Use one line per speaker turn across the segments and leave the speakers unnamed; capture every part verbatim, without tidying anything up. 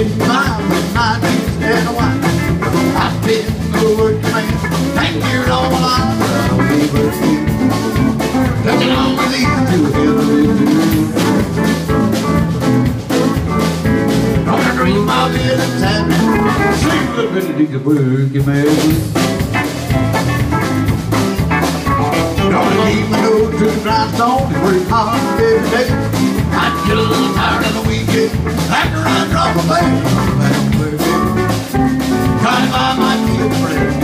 Ten miles in my knees and a wine. I've been a working man, ten years all my life. I'll be working, touching on my knees to heaven. Gonna dream of it and time, sleep a little bit of the working man. Gonna keep my nose to the grindstone and work hard every day. I get a little tired on the weekend after I drop a bag. I'm working, trying to buy my kids bread.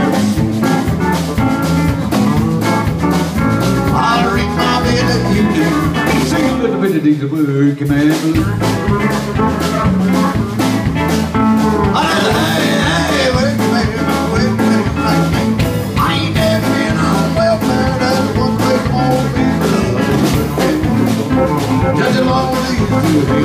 I'll ring my bed if you do. Sing a little bit of these working man blues. Hey, hey, working man, working man like me. I ain't never been on welfare. That's one place I won't be loved. Just as long as you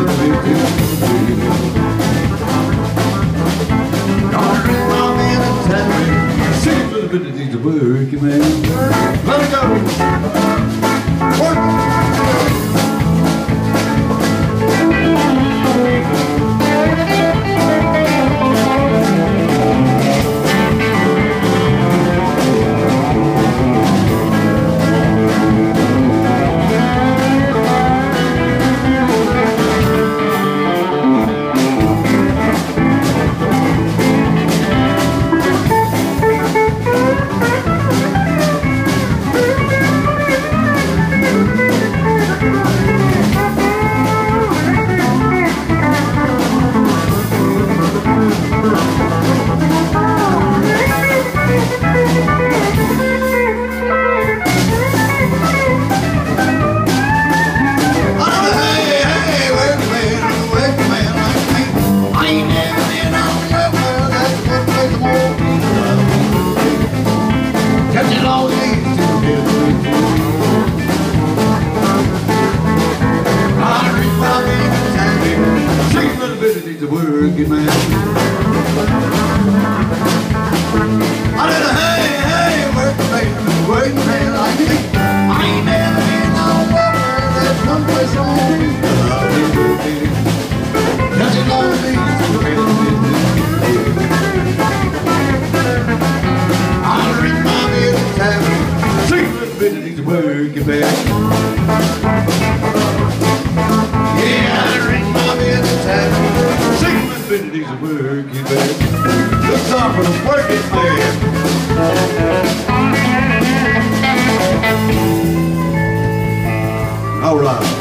gonna drink my man and tell me. Sing a little bit of these working man. Let it go. Work. He's a working man. I did a hey, hey, working man, working man like me. I ain't never been on welfare. That's one place I won't be. I'll be working, just as long as he's I'll ring my bell and tavern, sing a little bit of these working man. Yeah, I'll ring my bell and tavern. He's a working man. Good song for the working man. All right.